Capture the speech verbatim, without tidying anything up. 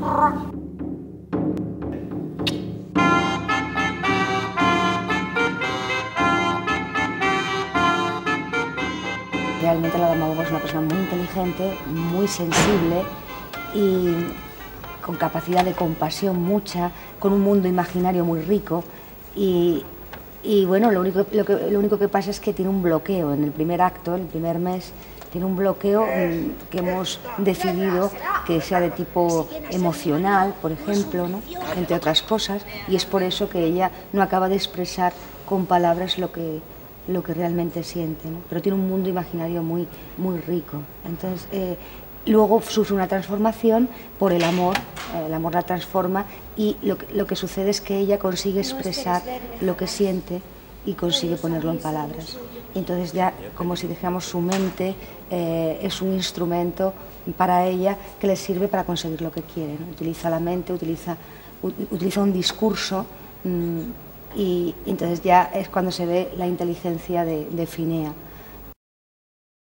Realmente la Dama Bobo es una persona muy inteligente, muy sensible y con capacidad de compasión mucha, con un mundo imaginario muy rico y, y bueno, lo único, lo, que, lo único que pasa es que tiene un bloqueo en el primer acto, en el primer mes, tiene un bloqueo mmm, que hemos decidido que sea de tipo emocional, por ejemplo, ¿no? Entre otras cosas, y es por eso que ella no acaba de expresar con palabras lo que, lo que realmente siente, ¿no? Pero tiene un mundo imaginario muy, muy rico. Entonces, eh, luego sufre una transformación por el amor, el amor la transforma y lo que, lo que sucede es que ella consigue expresar lo que siente y consigue ponerlo en palabras. Y entonces ya, como si dijéramos, su mente eh, es un instrumento para ella que le sirve para conseguir lo que quiere, ¿no? Utiliza la mente, utiliza, utiliza un discurso mmm, y entonces ya es cuando se ve la inteligencia de, de Finea.